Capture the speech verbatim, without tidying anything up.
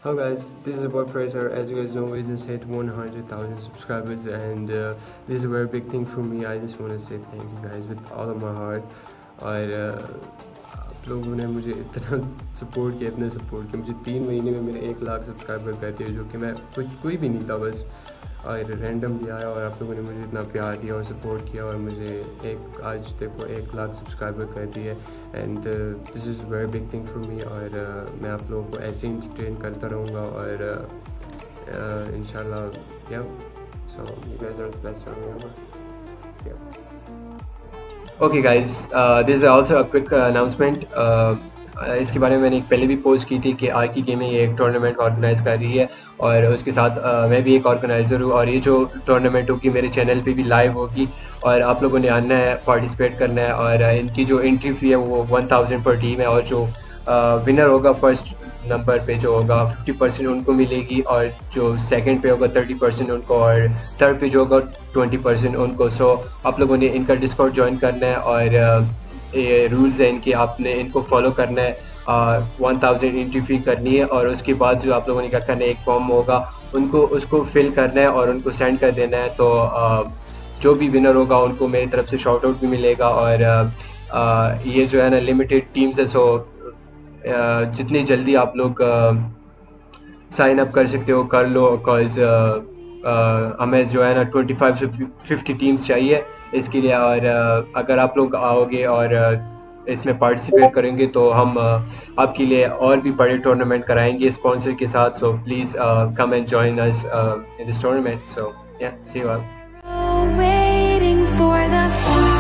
Hello guys, this is Acer Predator. As you guys know, we just hit one hundred thousand subscribers, and uh, this is a very big thing for me. I just want to say thank you guys with all of my heart. और uh, आप लोगों ने मुझे इतना support किया, इतना support किया। मुझे तीन महीने में मेरे एक लाख सब्सक्राइबर कर दिए, जो कि मैं कुछ कोई भी नहीं था, बस और रैंडमली आया और आप लोगों ने मुझे इतना प्यार दिया और सपोर्ट किया और मुझे एक आज देखो एक लाख सब्सक्राइबर कर दिए। And this is very big thing for me. और uh, मैं आप लोगों को ऐसे ही इंटरटेन करता रहूँगा और uh, इंशाल्लाह yeah so you guys are the best for me. Okay guys, this is also a quick announcement. इसके बारे में मैंने एक पहले भी पोस्ट की थी कि आर की गेमिंग एक टूर्नामेंट ऑर्गेनाइज़ कर रही है और उसके साथ uh, मैं भी एक ऑर्गेनाइज़र हूँ। और ये जो टूर्नामेंट होगी मेरे चैनल पे भी लाइव होगी और आप लोगों ने आना है, पार्टिसिपेट करना है। और uh, इनकी जो एंट्री फी है वो वन थाउजेंड पर टीम है और जो विनर uh, होगा फर्स्ट नंबर पे जो होगा फिफ्टी परसेंट उनको मिलेगी और जो सेकंड पे होगा थर्टी परसेंट उनको और थर्ड पे जो होगा ट्वेंटी परसेंट उनको। सो so, आप लोगों ने इनका डिस्काउंट ज्वाइन करना है और uh, ये रूल्स हैं इनके, आपने इनको फॉलो करना है। वन थाउजेंड एंट्री फी करनी है और उसके बाद जो आप लोगों ने क्या करना है, एक फॉर्म होगा उनको उसको फिल करना है और उनको सेंड कर देना है। तो uh, जो भी विनर होगा उनको मेरी तरफ से शॉर्ट आउट भी मिलेगा। और uh, uh, ये जो है ना लिमिटेड टीम्स है, सो uh, जितनी जल्दी आप लोग साइन अप कर सकते हो कर लो, बिकॉज हमें जो है ना ट्वेंटी फाइव से फिफ्टी टीम्स चाहिए इसके लिए। और uh, अगर आप लोग आओगे और uh, इसमें पार्टिसिपेट करेंगे तो हम uh, आपके लिए और भी बड़े टूर्नामेंट कराएंगे स्पॉन्सर के साथ। So please come and join us in this tournament. So yeah see you all. Waiting for the